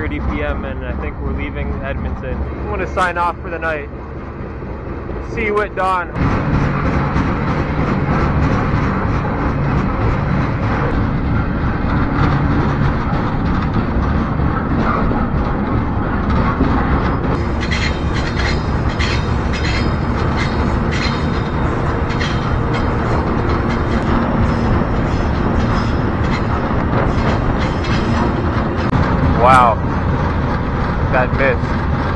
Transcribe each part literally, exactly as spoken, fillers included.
thirty p m and I think we're leaving Edmonton. I'm going to sign off for the night. See you at dawn. Wow, that mist.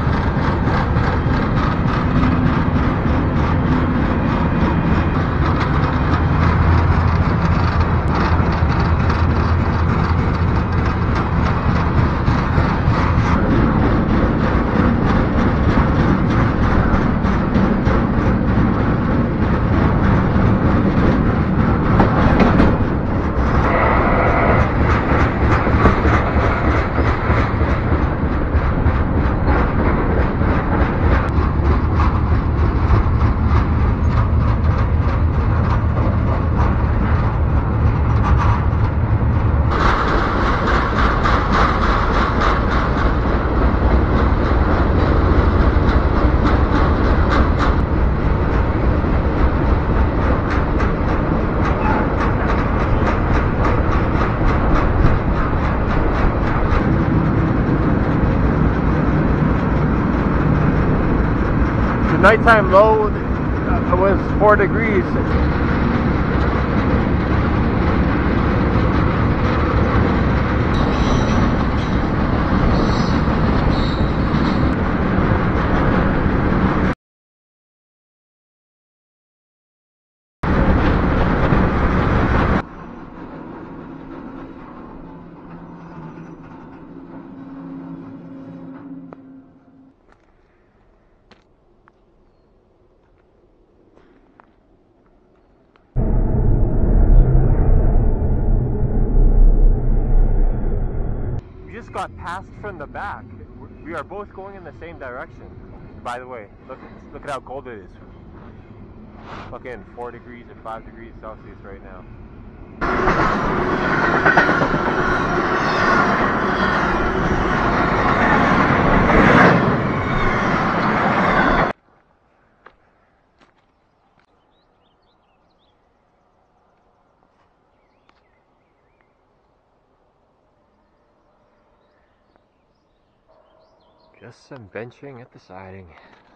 Nighttime low was four degrees. Got passed from the back. We are both going in the same direction. By the way, look look at how cold it is. Fucking four degrees and five degrees Celsius right now. Just some benching at the siding.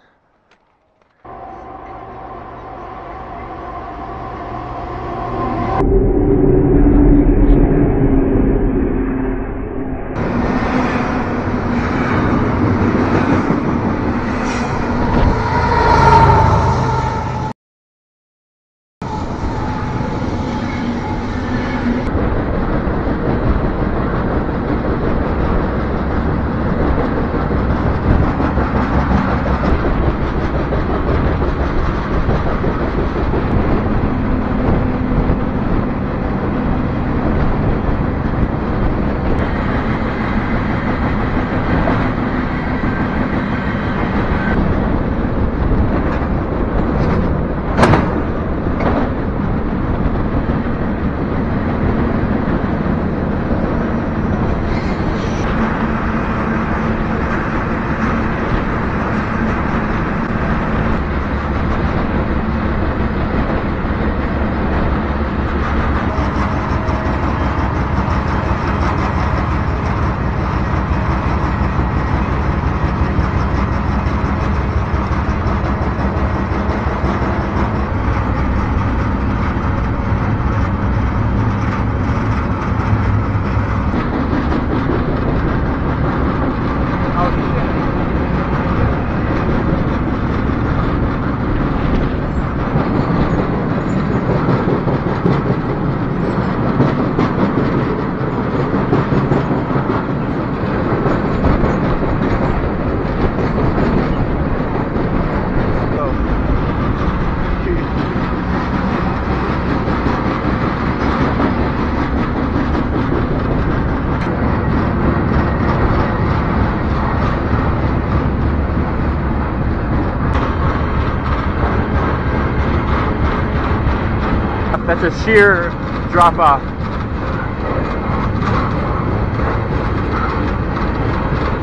That's a sheer drop off.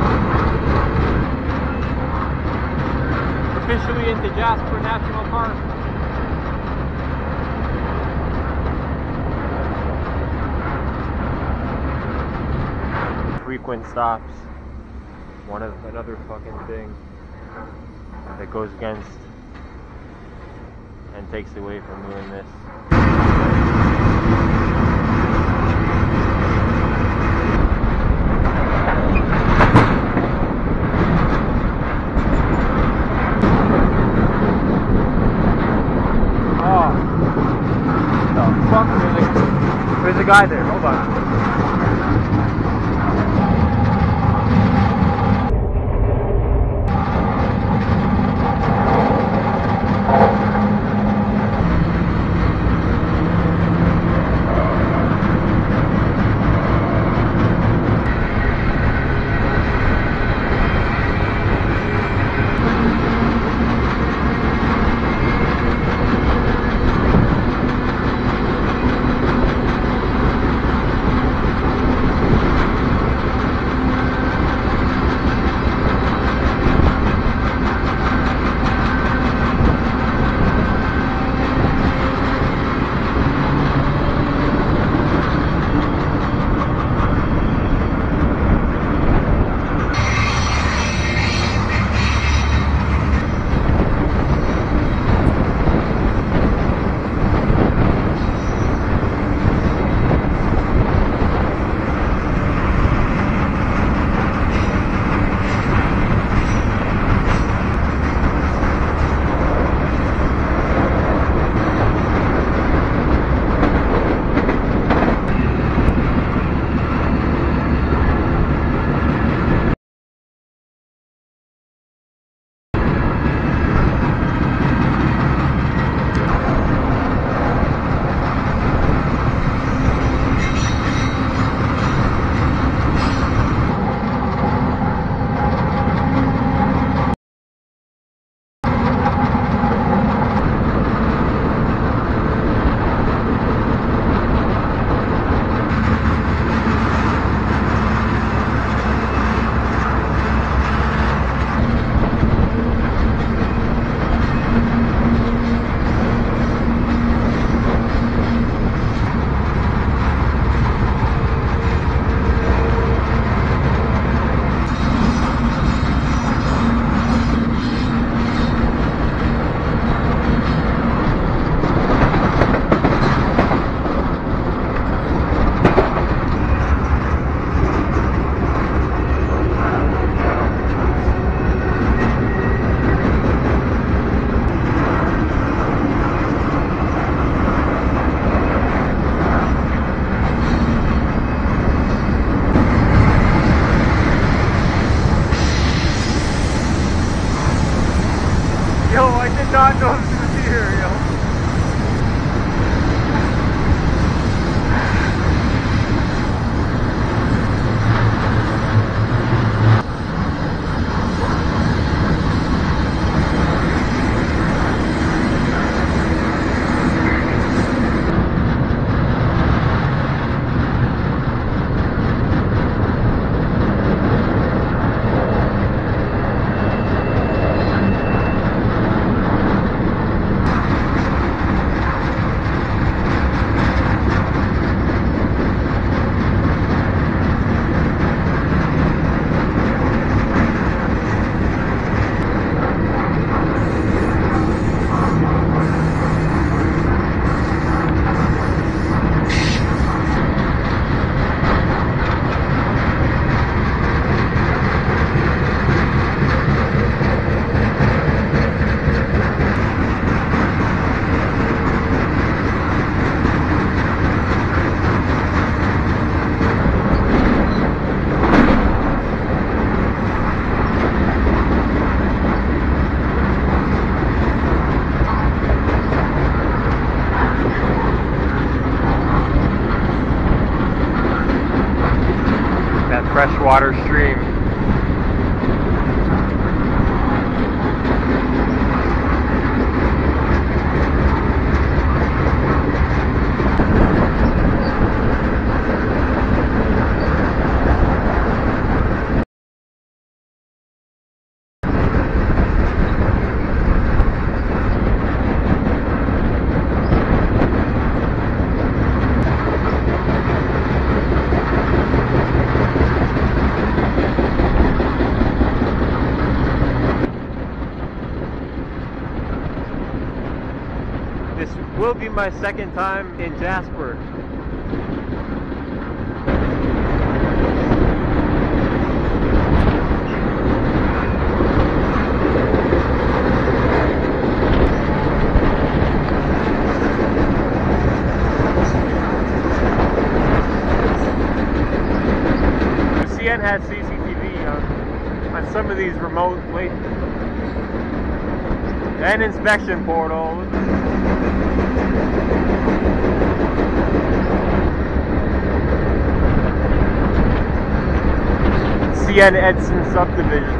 to Jasper National Park. Frequent stops. One of another fucking thing that goes against and takes away from doing this. Oh, the fuck? There's a, there's a guy there. Hold on. Yo, I did not know this was here, yo. Freshwater stream. will be my second time in Jasper. C N had C C T V on, on some of these remote late and inspection portals. C N Edson subdivision.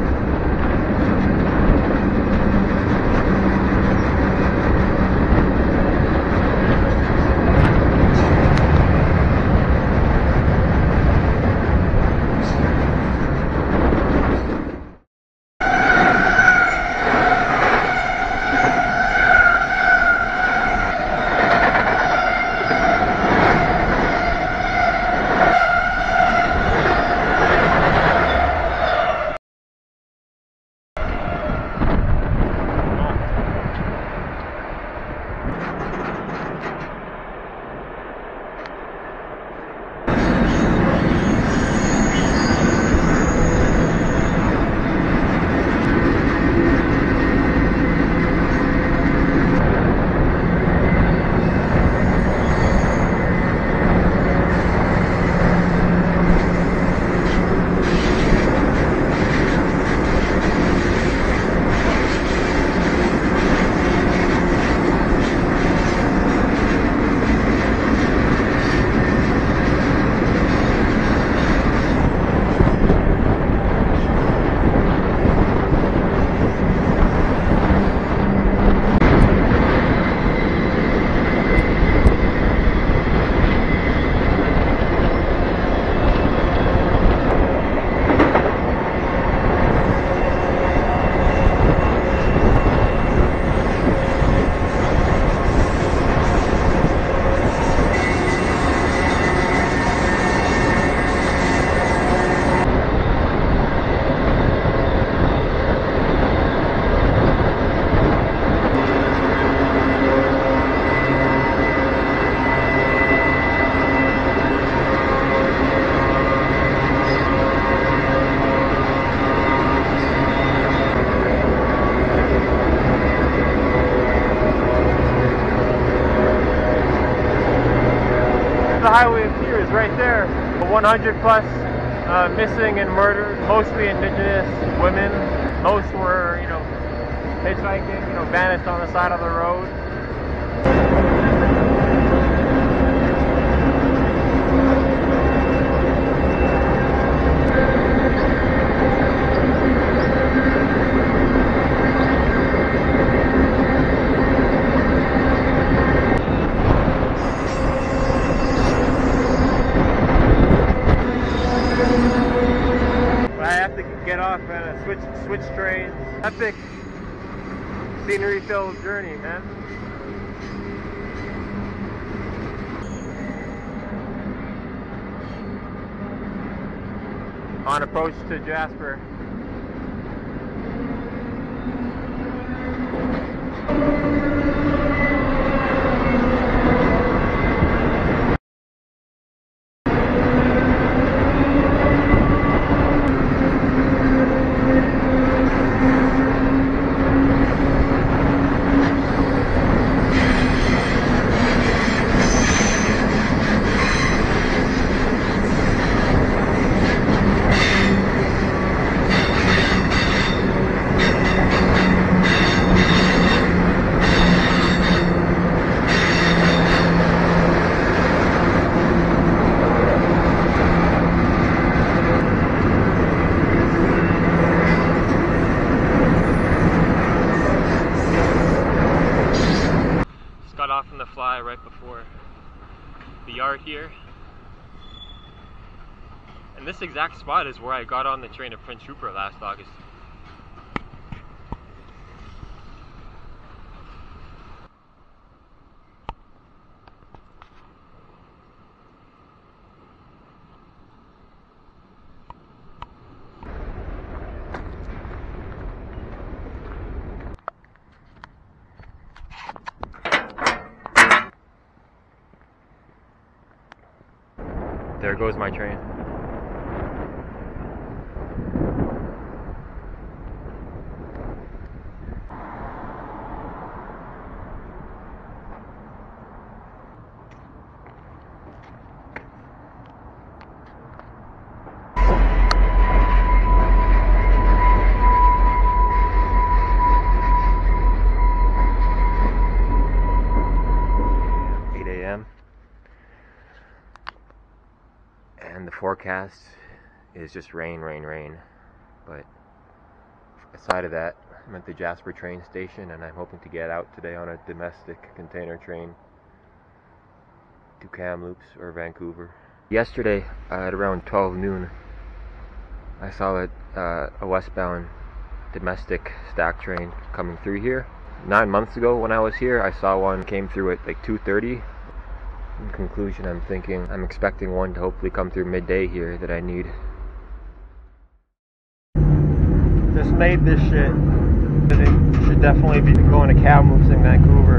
The highway up here is right there. one hundred plus uh, missing and murdered, mostly indigenous women. Most were, you know, hitchhiking, you know, vanished on the side of the road. Get off and switch switch trains. Epic scenery filled journey, man. On approach to Jasper. Off in the fly right before the yard here, and this exact spot is where I got on the train to Prince Rupert last August. There goes my train. eight A M and the forecast is just rain, rain, rain. But aside of that, I'm at the Jasper train station and I'm hoping to get out today on a domestic container train to Kamloops or Vancouver. Yesterday uh, at around twelve noon, I saw a, uh, a westbound domestic stack train coming through here. Nine months ago when I was here, I saw one came through at like two thirty. In conclusion, I'm thinking, I'm expecting one to hopefully come through midday here that I need. Just made this shit. It should definitely be going to Kamloops in Vancouver.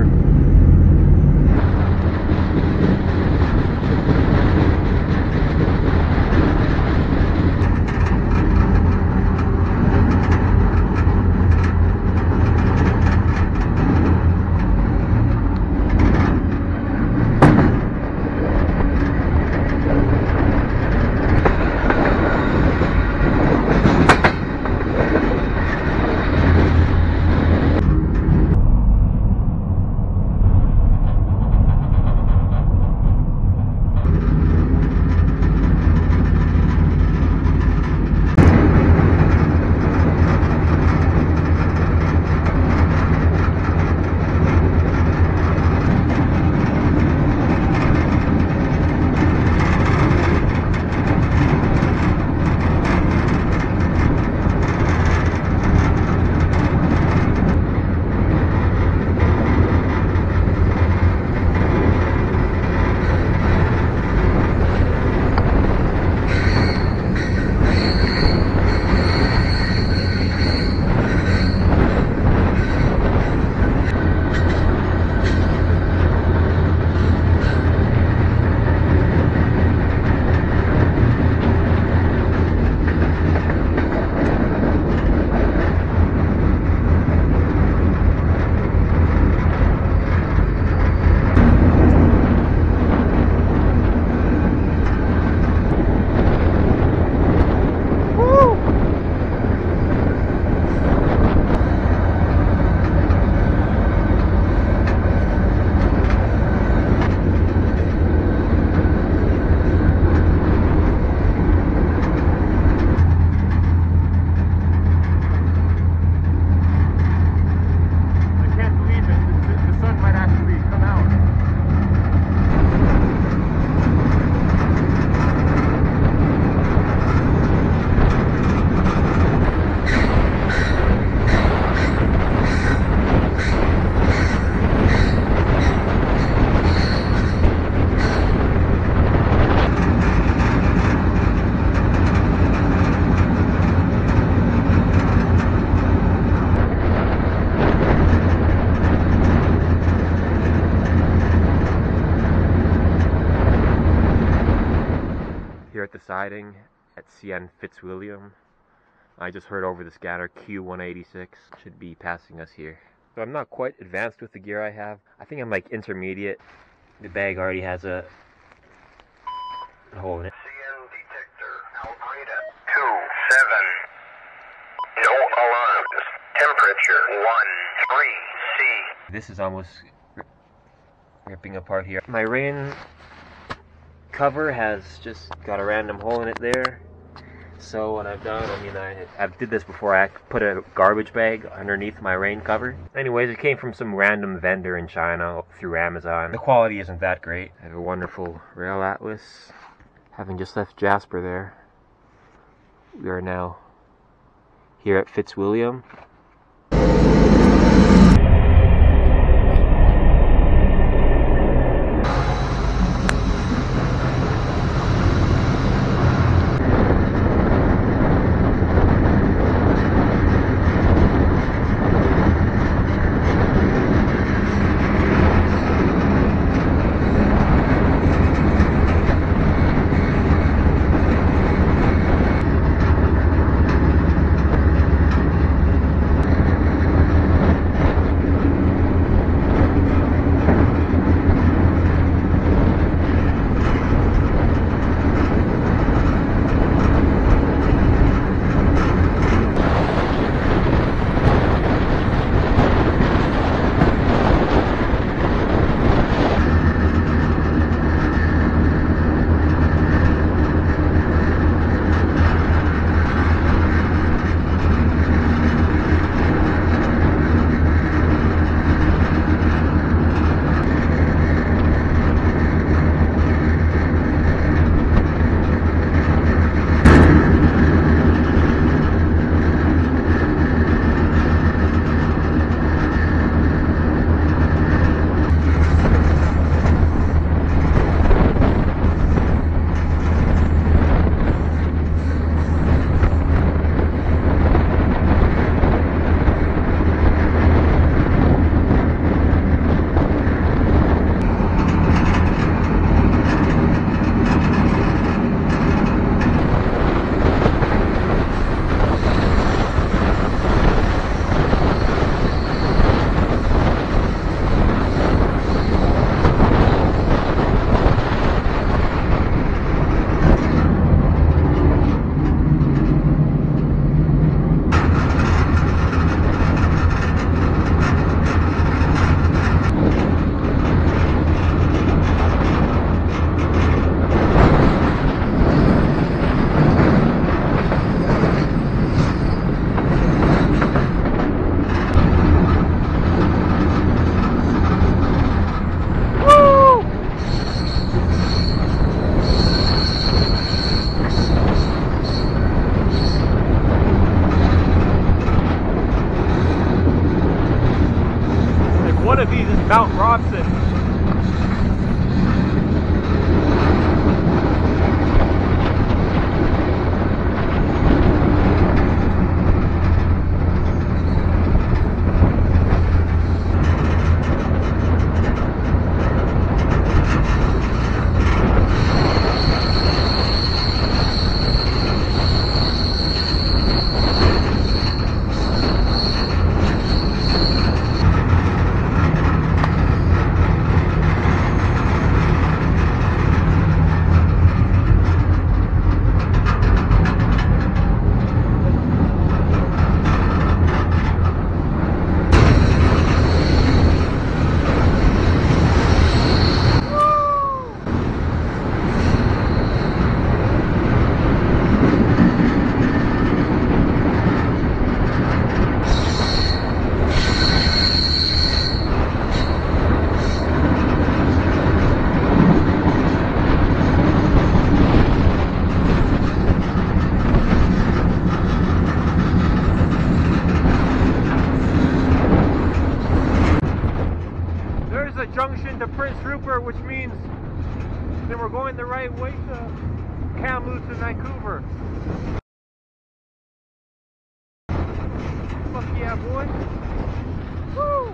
At the siding at C N Fitzwilliam. I just heard over the scanner Q one eighty-six should be passing us here. So I'm not quite advanced with the gear I have. I think I'm like intermediate. The bag already has a, a hole in it. C N detector, Alfreda two seven. No alarms. Temperature one three C. This is almost ripping apart here. My rain cover has just got a random hole in it there. So what I've done, I mean, I I've did this before. I put a garbage bag underneath my rain cover. Anyways, it came from some random vendor in China through Amazon. The quality isn't that great. I have a wonderful Rail Atlas. Having just left Jasper there, we are now here at Fitzwilliam. trooper, which means that we're going the right way to Kamloops and Vancouver. Fuck yeah, boy. Woo!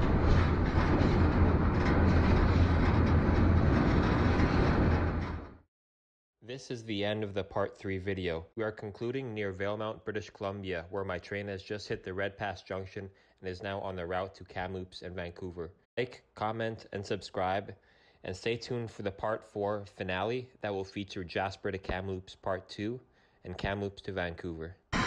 This is the end of the part three video. We are concluding near Valemount, British Columbia, where my train has just hit the Red Pass Junction and is now on the route to Kamloops and Vancouver. Like, comment, and subscribe, and stay tuned for the part four finale that will feature Jasper to Kamloops part two and Kamloops to Vancouver.